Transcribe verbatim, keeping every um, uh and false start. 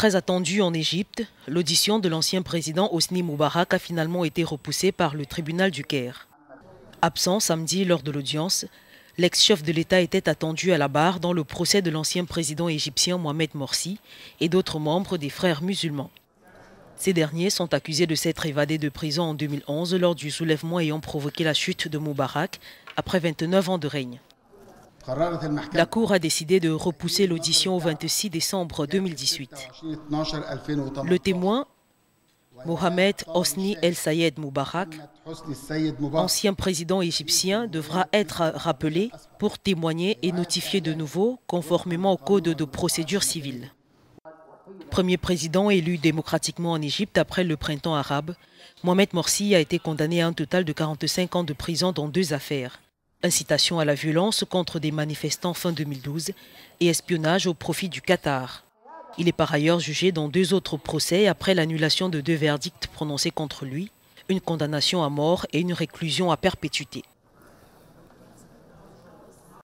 Très attendue en Égypte, l'audition de l'ancien président Hosni Moubarak a finalement été repoussée par le tribunal du Caire. Absent samedi lors de l'audience, l'ex-chef de l'État était attendu à la barre dans le procès de l'ancien président égyptien Mohamed Morsi et d'autres membres des Frères musulmans. Ces derniers sont accusés de s'être évadés de prison en deux mille onze lors du soulèvement ayant provoqué la chute de Moubarak après vingt-neuf ans de règne. La Cour a décidé de repousser l'audition au vingt-six décembre deux mille dix-huit. Le témoin, Mohamed Hosni El Sayed Moubarak, ancien président égyptien, devra être rappelé pour témoigner et notifier de nouveau conformément au Code de procédure civile. Premier président élu démocratiquement en Égypte après le printemps arabe, Mohamed Morsi a été condamné à un total de quarante-cinq ans de prison dans deux affaires. Incitation à la violence contre des manifestants fin deux mille douze et espionnage au profit du Qatar. Il est par ailleurs jugé dans deux autres procès après l'annulation de deux verdicts prononcés contre lui, une condamnation à mort et une réclusion à perpétuité.